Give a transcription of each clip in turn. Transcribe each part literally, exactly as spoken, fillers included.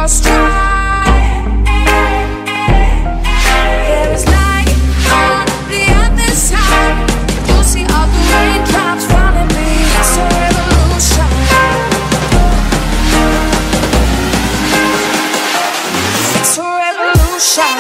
first try. There is light on the other side. You'll see all the raindrops falling me. It's a revolution. It's a revolution.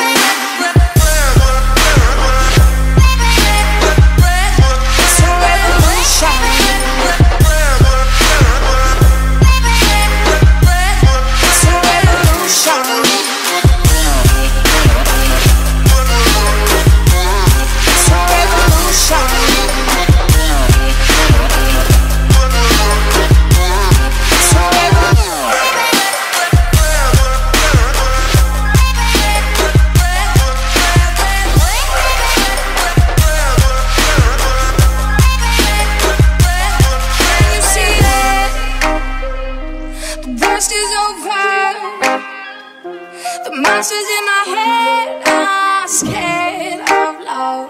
The monsters in my head are scared of love.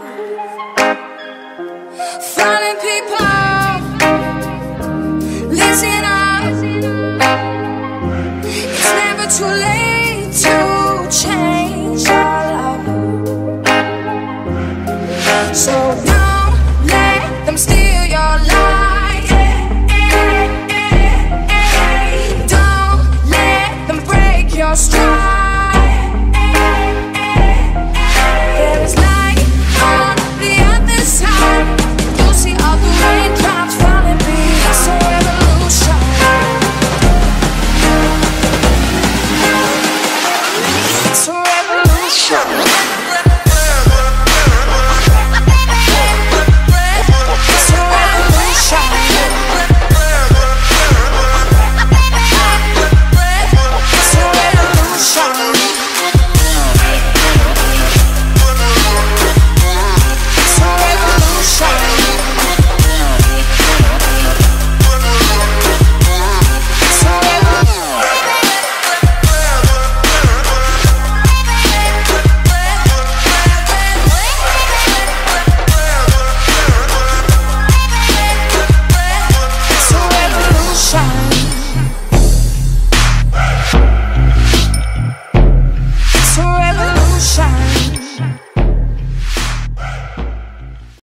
Falling people, listen up. It's never too late.